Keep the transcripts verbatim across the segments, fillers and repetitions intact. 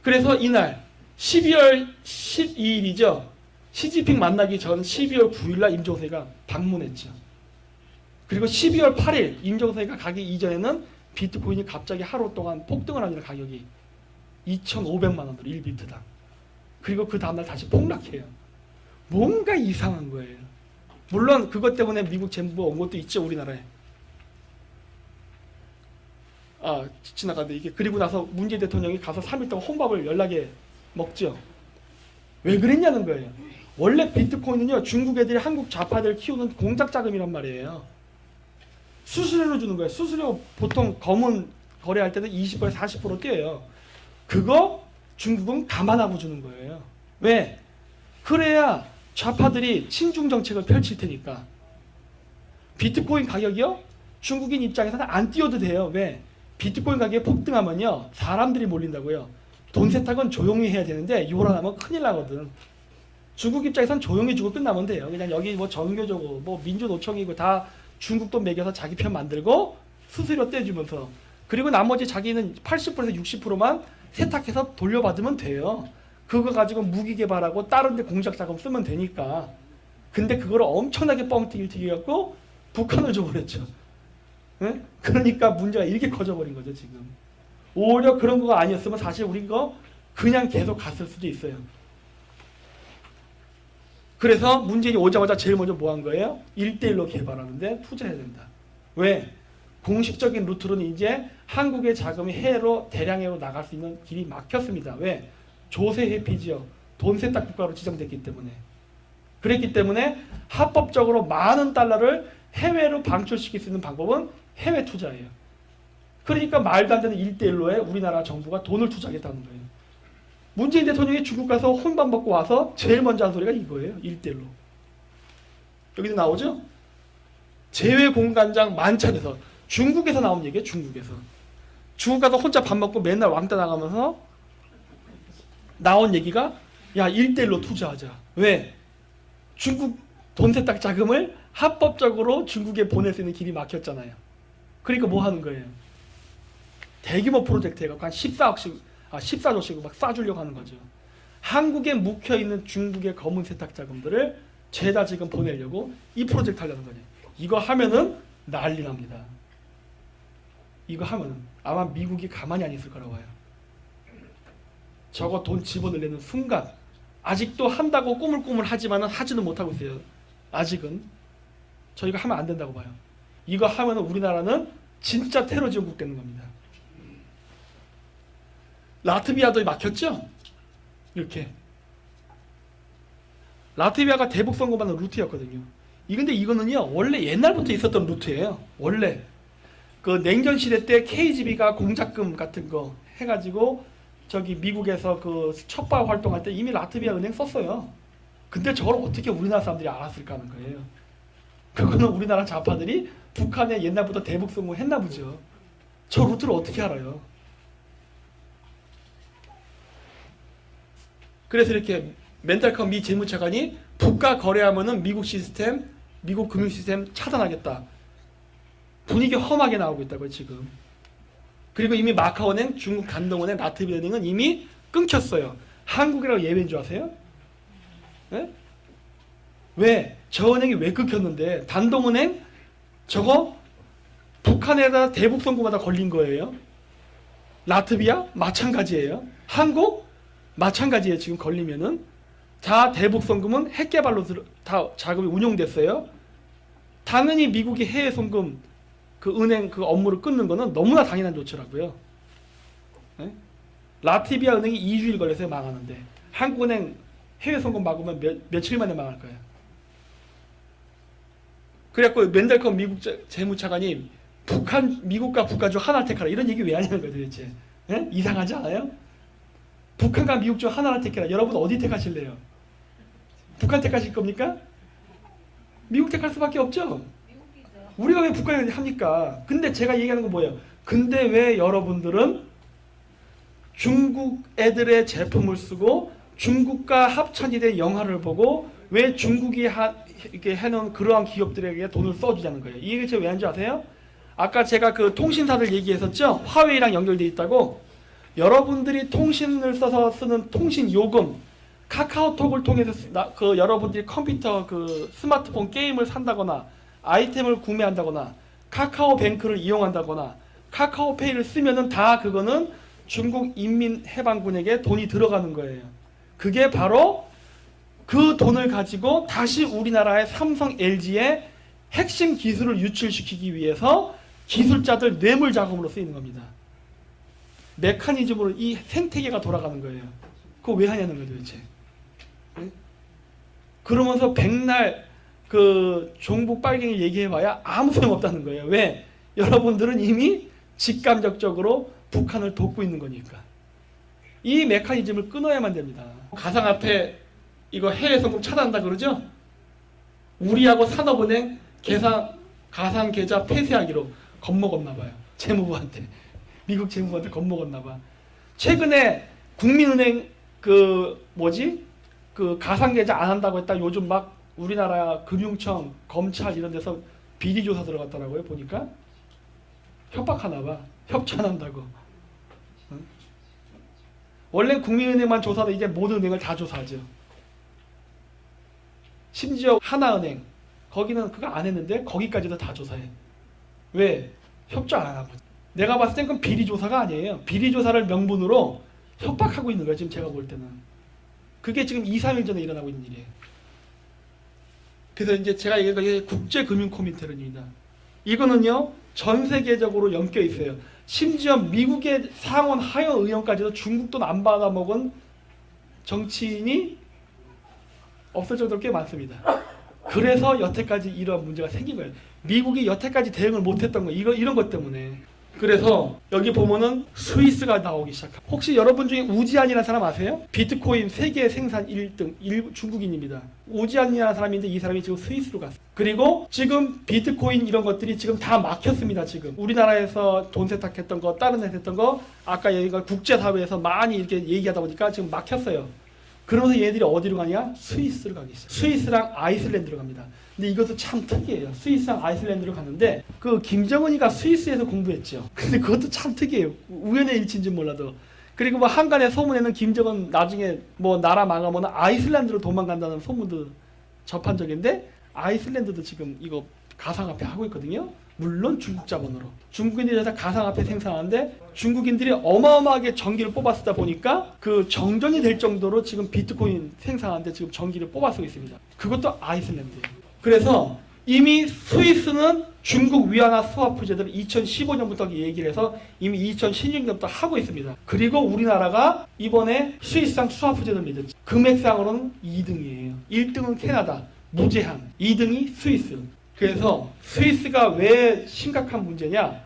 그래서 이날 십이월 십이일이죠. 시진핑 만나기 전 십이월 구일날 임종세가 방문했죠. 그리고 십이월 팔일 임종세가 가기 이전에는 비트코인이 갑자기 하루 동안 폭등을 하니까 가격이 이천오백만 원으로 일 비트당. 그리고 그 다음날 다시 폭락해요. 뭔가 이상한 거예요. 물론 그것 때문에 미국 정부가 온 것도 있죠, 우리나라에. 아, 지나가는데 이게 그리고 나서 문재인 대통령이 가서 삼 일 동안 혼밥을 연락에 먹죠. 왜 그랬냐는 거예요. 원래 비트코인은요, 중국 애들이 한국 좌파들 키우는 공작 자금이란 말이에요. 수수료로 주는 거예요. 수수료 보통 검은 거래할 때는 이십 퍼센트 사십 퍼센트 뛰어요. 그거 중국은 감안하고 주는 거예요. 왜? 그래야 좌파들이 친중 정책을 펼칠 테니까. 비트코인 가격이요? 중국인 입장에서는 안 띄워도 돼요. 왜? 비트코인 가격이 폭등하면요, 사람들이 몰린다고요. 돈 세탁은 조용히 해야 되는데 요란하면 큰일 나거든. 중국 입장에선 조용히 주고 끝나면 돼요. 그냥 여기 뭐 정교조고 뭐 민주노총이고 다 중국 돈 매겨서 자기 편 만들고 수수료 떼주면서, 그리고 나머지 자기는 팔십 퍼센트에서 육십 퍼센트만 세탁해서 돌려받으면 돼요. 그거 가지고 무기 개발하고 다른 데 공작 자금 쓰면 되니까. 근데 그거를 엄청나게 뻥튀기를 튀겨갖고 북한을 줘버렸죠. 네? 그러니까 문제가 이렇게 커져버린 거죠, 지금. 오히려 그런 거가 아니었으면 사실 우리 거 그냥 계속 갔을 수도 있어요. 그래서 문재인이 오자마자 제일 먼저 뭐 한 거예요? 일 대일로 개발하는데 투자해야 된다. 왜? 공식적인 루트로는 이제 한국의 자금이 해외로 대량으로 나갈 수 있는 길이 막혔습니다. 왜? 조세 회피지역, 돈 세탁 국가로 지정됐기 때문에. 그랬기 때문에 합법적으로 많은 달러를 해외로 방출시킬 수 있는 방법은 해외 투자예요. 그러니까 말도 안 되는 일 대일로에 우리나라 정부가 돈을 투자하겠다는 거예요. 문재인 대통령이 중국 가서 혼밥 먹고 와서 제일 먼저 한 소리가 이거예요. 일 대일로. 여기도 나오죠? 재외공관장 만찬에서, 중국에서 나온 얘기예요. 중국에서. 중국 가서 혼자 밥 먹고 맨날 왕따 나가면서 나온 얘기가, 야, 일 대일로 투자하자. 왜? 중국 돈 세탁 자금을 합법적으로 중국에 보낼 수 있는 길이 막혔잖아요. 그러니까 뭐 하는 거예요? 대규모 프로젝트 해갖고 한 십사억씩, 아, 십사조씩 막 쏴주려고 하는 거죠. 한국에 묵혀있는 중국의 검은 세탁 자금들을 죄다 지금 보내려고 이 프로젝트 하려는 거예요. 이거 하면은 난리 납니다. 이거 하면은 아마 미국이 가만히 안 있을 거라고 봐요. 저거 돈 집어넣는 순간, 아직도 한다고 꾸물꾸물 하지만은 하지는 못하고 있어요. 아직은. 저희가 하면 안 된다고 봐요. 이거 하면은 우리나라는 진짜 테러 지원국 되는 겁니다. 라트비아도 막혔죠? 이렇게. 라트비아가 대북 선거받는 루트였거든요. 이 근데 이거는요, 원래 옛날부터 있었던 루트예요. 원래. 그 냉전 시대 때 케이지비가 공작금 같은 거 해가지고 저기 미국에서 그 첩보 활동할 때 이미 라트비아 은행 썼어요. 근데 저걸 어떻게 우리나라 사람들이 알았을까 하는 거예요. 그거는 우리나라 좌파들이 북한에 옛날부터 대북 선거 했나 보죠. 저 루트를 어떻게 알아요? 그래서 이렇게 멘탈컴 미 재무차관이 북과 거래하면은 미국 시스템, 미국 금융 시스템 차단하겠다. 분위기 험하게 나오고 있다고요, 지금. 그리고 이미 마카오은행, 중국 단동은행, 라트비아은행은 이미 끊겼어요. 한국이라고 예외인 줄 아세요? 네? 왜? 저 은행이 왜 끊겼는데? 단동은행 저거 북한에다 대북 선고마다 걸린 거예요. 라트비아 마찬가지예요. 한국 마찬가지예요. 지금 걸리면은 다 대북 송금은 핵 개발로 다 자금이 운용됐어요. 당연히 미국이 해외 송금 그 은행 그 업무를 끊는 거는 너무나 당연한 조치라고요. 네? 라트비아 은행이 이 주일 걸려서 망하는데 한국은행 해외 송금 막으면 몇, 며칠 만에 망할 거예요. 그래갖고 맨델컴 미국 재무차관이 북한, 미국과 북한 중 하나를 택하라 이런 얘기 왜 하냐는 거예요, 도대체. 네? 이상하지 않아요? 북한과 미국 중 하나를 택해라. 여러분 어디 택하실래요? 북한 택하실 겁니까? 미국 택할 수밖에 없죠? 우리가 왜 북한을 합니까? 근데 제가 얘기하는 건 뭐예요? 근데 왜 여러분들은 중국 애들의 제품을 쓰고 중국과 합천이 된 영화를 보고 왜 중국이 하, 이렇게 해놓은 그러한 기업들에게 돈을 써주자는 거예요? 이 얘기 제가 왜 하는지 아세요? 아까 제가 그 통신사들 얘기했었죠? 화웨이랑 연결돼 있다고. 여러분들이 통신을 써서 쓰는 통신 요금, 카카오톡을 통해서 그 여러분들이 컴퓨터 그 스마트폰 게임을 산다거나 아이템을 구매한다거나 카카오뱅크를 이용한다거나 카카오페이를 쓰면은 다 그거는 중국 인민해방군에게 돈이 들어가는 거예요. 그게 바로 그 돈을 가지고 다시 우리나라의 삼성, 엘지의 핵심 기술을 유출시키기 위해서 기술자들 뇌물 자금으로 쓰이는 겁니다. 메커니즘으로 이 생태계가 돌아가는 거예요. 그거 왜 하냐는 거예요 도대체. 네? 그러면서 백날 그 종북 빨갱이 얘기해봐야 아무 소용없다는 거예요. 왜? 여러분들은 이미 직감적적으로 북한을 돕고 있는 거니까. 이 메커니즘을 끊어야만 됩니다. 가상화폐 이거 해외 송금 차단한다 그러죠? 우리하고 산업은행 계산 가상 계좌 폐쇄하기로 겁먹었나 봐요. 재무부한테. 미국 재무부한테 겁먹었나 봐. 최근에 국민은행 그 뭐지? 그 가상 계좌 안 한다고 했다 요즘 막 우리나라 금융청, 검찰 이런 데서 비리 조사 들어갔더라고요. 보니까 협박하나 봐. 협조 안 한다고. 응? 원래 국민은행만 조사도 이제 모든 은행을 다 조사하죠. 심지어 하나은행 거기는 그거 안 했는데 거기까지도 다 조사해. 왜? 협조 안 하고. 내가 봤을 땐 그건 비리 조사가 아니에요. 비리 조사를 명분으로 협박하고 있는 거예요. 지금 제가 볼 때는. 그게 지금 이, 삼 일 전에 일어나고 있는 일이에요. 그래서 이제 제가 얘기한 게 국제금융코민테른입니다. 이거는요 전 세계적으로 엮여 있어요. 심지어 미국의 상원 하원 의원까지도 중국 돈 안 받아먹은 정치인이 없을 정도로 꽤 많습니다. 그래서 여태까지 이런 문제가 생긴 거예요. 미국이 여태까지 대응을 못했던 거 이거 이런 것 때문에. 그래서 여기 보면은 스위스가 나오기 시작합니다. 혹시 여러분 중에 우지안이라는 사람 아세요? 비트코인 세계 생산 일 등 일, 중국인입니다. 우지안이라는 사람인데 이 사람이 지금 스위스로 갔어요. 그리고 지금 비트코인 이런 것들이 지금 다 막혔습니다. 지금 우리나라에서 돈 세탁했던 거 다른 데 했던 거 아까 얘기가 국제사회에서 많이 이렇게 얘기하다 보니까 지금 막혔어요. 그러면서 얘들이 어디로 가냐? 스위스로 가기 시작. 스위스랑 아이슬란드로 갑니다. 근데 이것도 참 특이해요. 스위스랑 아이슬란드로 갔는데 그 김정은이가 스위스에서 공부했죠. 근데 그것도 참 특이해요. 우연의 일치인지 몰라도. 그리고 뭐 한간의 소문에는 김정은 나중에 뭐 나라 망하면 아이슬란드로 도망간다는 소문도 접한 적인데 아이슬란드도 지금 이거 가상화폐 하고 있거든요. 물론 중국 자본으로. 중국인들이 다 가상화폐 생산하는데 중국인들이 어마어마하게 전기를 뽑았다 보니까 그 정전이 될 정도로 지금 비트코인 생산하는데 지금 전기를 뽑아 쓰고 있습니다. 그것도 아이슬란드예요. 그래서 이미 스위스는 중국 위안화 스와프 제도를 이천십오 년부터 얘기를 해서 이미 이천십육 년부터 하고 있습니다. 그리고 우리나라가 이번에 스위스랑 스와프 제도를 맺었죠. 금액상으로는 이 등이에요. 일 등은 캐나다, 무제한. 이 등이 스위스. 그래서 스위스가 왜 심각한 문제냐?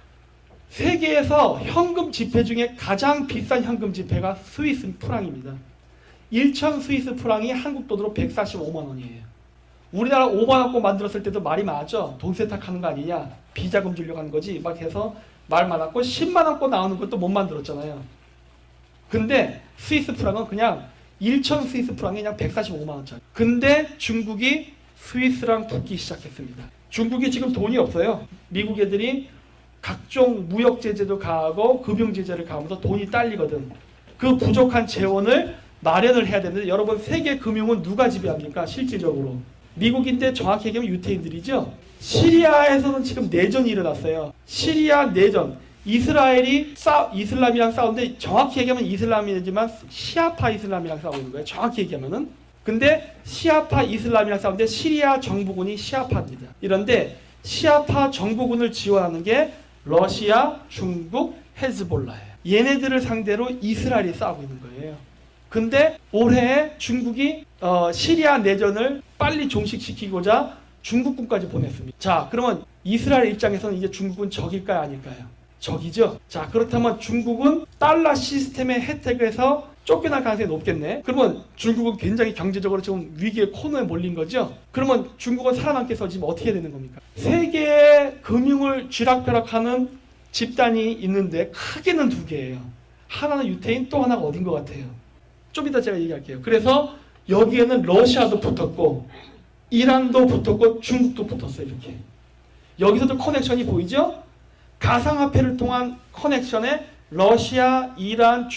세계에서 현금 지폐 중에 가장 비싼 현금 지폐가 스위스 프랑입니다. 천 스위스 프랑이 한국 돈으로 백사십오만 원이에요. 우리나라 오만 원권 만들었을 때도 말이 많았죠. 돈 세탁하는 거 아니냐, 비자금 주려고 하는 거지 막 해서 말 많았고 십만 원권 나오는 것도 못 만들었잖아요. 근데 스위스 프랑은 그냥 천 스위스 프랑이 그냥 백사십오만 원짜리. 근데 중국이 스위스랑 붙기 시작했습니다. 중국이 지금 돈이 없어요. 미국 애들이 각종 무역 제재도 가하고 금융 제재를 가하면서 돈이 딸리거든. 그 부족한 재원을 마련을 해야 되는데 여러분 세계 금융은 누가 지배합니까? 실질적으로 미국인데 정확히 얘기하면 유태인들이죠. 시리아에서는 지금 내전이 일어났어요. 시리아 내전. 이스라엘이 싸, 이슬람이랑 싸우는데 정확히 얘기하면 이슬람이지만 시아파 이슬람이랑 싸우고 있는 거예요. 정확히 얘기하면은. 근데 시아파 이슬람이랑 싸우는데 시리아 정부군이 시아파입니다. 이런데 시아파 정부군을 지원하는 게 러시아, 중국, 헤즈볼라예요. 얘네들을 상대로 이스라엘이 싸우고 있는 거예요. 근데 올해 중국이 어, 시리아 내전을 빨리 종식시키고자 중국군까지 보냈습니다. 자, 그러면 이스라엘 입장에서는 이제 중국은 적일까요, 아닐까요? 적이죠. 자, 그렇다면 중국은 달러 시스템의 혜택에서 쫓겨날 가능성이 높겠네. 그러면 중국은 굉장히 경제적으로 지금 위기의 코너에 몰린 거죠. 그러면 중국은 살아남기 위해서 지금 어떻게 되는 겁니까? 세계의 금융을 쥐락펴락하는 집단이 있는데 크게는 두 개예요. 하나는 유태인, 또 하나가 어딘 것 같아요. 좀 이따 제가 얘기할게요. 그래서 여기에는 러시아도 붙었고 이란도 붙었고 중국도 붙었어요. 이렇게. 여기서도 커넥션이 보이죠? 가상화폐를 통한 커넥션에 러시아, 이란,